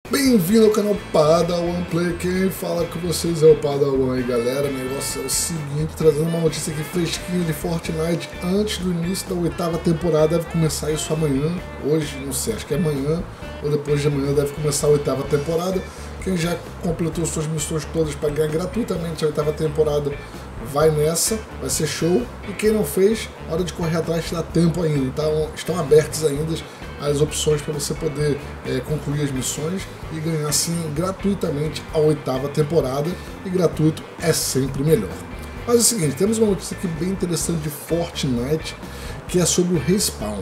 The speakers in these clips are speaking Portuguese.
Bem-vindo ao canal Padawan Play, quem fala com vocês é o Padawan. E galera, o negócio é o seguinte, trazendo uma notícia aqui fresquinha de Fortnite antes do início da 8ª temporada. Deve começar isso amanhã, hoje, não sei, acho que é amanhã ou depois de amanhã deve começar a 8ª temporada. Quem já completou suas missões todas para ganhar gratuitamente a 8ª temporada, vai nessa, vai ser show. E quem não fez, hora de correr atrás, dá tempo ainda. Então estão abertas ainda as opções para você poder concluir as missões e ganhar assim gratuitamente a 8ª temporada, e gratuito é sempre melhor. Mas é o seguinte, temos uma notícia aqui bem interessante de Fortnite, que é sobre o respawn.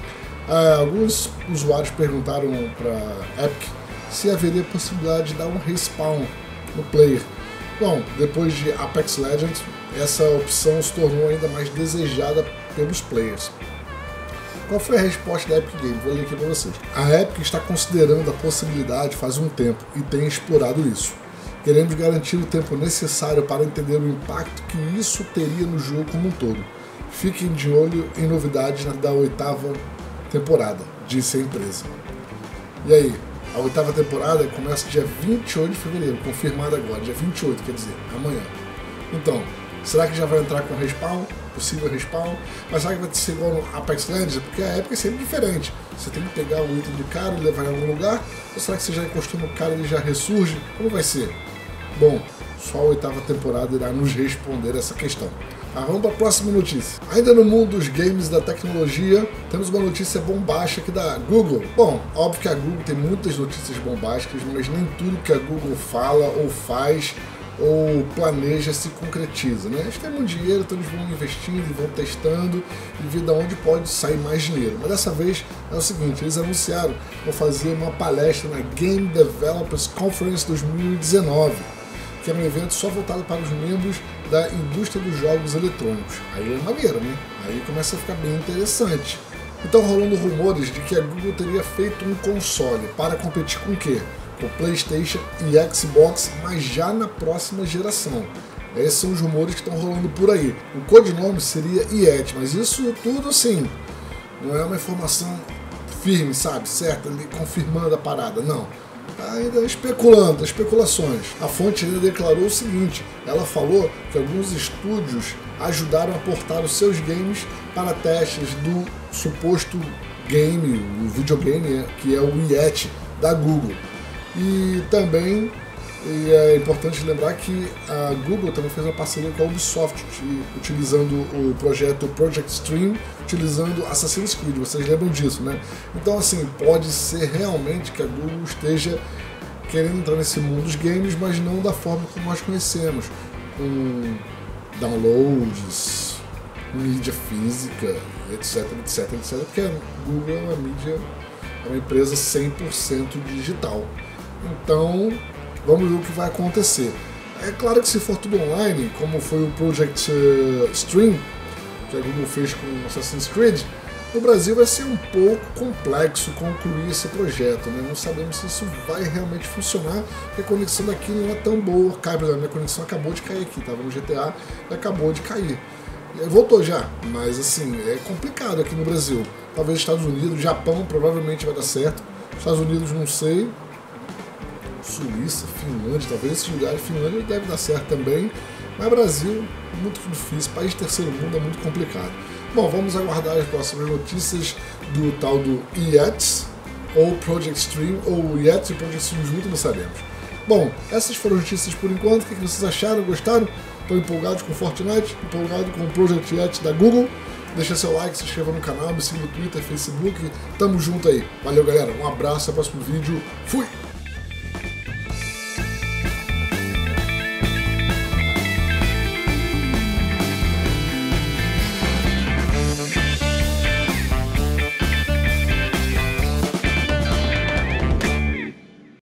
Alguns usuários perguntaram para Epic se haveria possibilidade de dar um respawn no player. Bom, depois de Apex Legends, essa opção se tornou ainda mais desejada pelos players. Qual foi a resposta da Epic Games? Vou ler aqui para vocês. A Epic está considerando a possibilidade faz um tempo e tem explorado isso. Queremos garantir o tempo necessário para entender o impacto que isso teria no jogo como um todo. Fiquem de olho em novidades da 8ª temporada, disse a empresa. E aí, a 8ª temporada começa dia 28 de fevereiro, confirmada agora, dia 28, quer dizer, amanhã. Então, será que já vai entrar com respawn? Possível respawn? Mas será que vai ser igual no Apex Legends? Porque a época é sempre diferente. Você tem que pegar o item do cara e levar em algum lugar? Ou será que você já encostou no cara e ele já ressurge? Como vai ser? Bom, só a 8ª temporada irá nos responder essa questão. Vamos para a próxima notícia. Ainda no mundo dos games e da tecnologia, temos uma notícia bombástica aqui da Google. Bom, óbvio que a Google tem muitas notícias bombásticas, mas nem tudo que a Google fala ou faz ou planeja se concretiza, né? Eles têm muito dinheiro, então eles vão investindo e vão testando e ver de onde pode sair mais dinheiro. Mas dessa vez é o seguinte, eles anunciaram que vão fazer uma palestra na Game Developers Conference 2019, que é um evento só voltado para os membros da indústria dos jogos eletrônicos. Aí é maneiro, né? Aí começa a ficar bem interessante. Então rolando rumores de que a Google teria feito um console para competir com o quê? Com PlayStation e Xbox, mas já na próxima geração. Esses são os rumores que estão rolando por aí. O codinome seria Yeti, mas isso tudo assim, não é uma informação firme, sabe, certa, ali confirmando a parada, não. Ainda especulando, especulações. A fonte ainda declarou o seguinte, ela falou que alguns estúdios ajudaram a portar os seus games para testes do suposto game, o videogame, que é o Yeti da Google. E também é importante lembrar que a Google também fez uma parceria com a Ubisoft, utilizando o projeto Project Stream, utilizando Assassin's Creed, vocês lembram disso, né? Então assim, pode ser realmente que a Google esteja querendo entrar nesse mundo dos games, mas não da forma como nós conhecemos, com downloads, mídia física, etc, porque a Google é uma mídia, é uma empresa 100% digital. Então, vamos ver o que vai acontecer. É claro que se for tudo online, como foi o Project Stream, que a Google fez com Assassin's Creed, no Brasil vai ser um pouco complexo concluir esse projeto, né? Não sabemos se isso vai realmente funcionar, porque a conexão daqui não é tão boa. A minha conexão acabou de cair aqui, estava no GTA e acabou de cair. Voltou já, mas assim, é complicado aqui no Brasil. Talvez Estados Unidos, Japão provavelmente vai dar certo, Estados Unidos não sei, Suíça, Finlândia, talvez esses lugares, Finlândia deve dar certo também, mas Brasil, muito difícil, país terceiro mundo é muito complicado. Bom, vamos aguardar as próximas notícias do tal do Yeti, ou Project Stream, ou Yeti e Project Stream junto, não sabemos. Bom, essas foram as notícias por enquanto, o que vocês acharam, gostaram? Estão empolgados com Fortnite, empolgados com o Project Yeti da Google? Deixa seu like, se inscreva no canal, me siga no Twitter, Facebook, tamo junto aí. Valeu galera, um abraço, até o próximo vídeo, fui!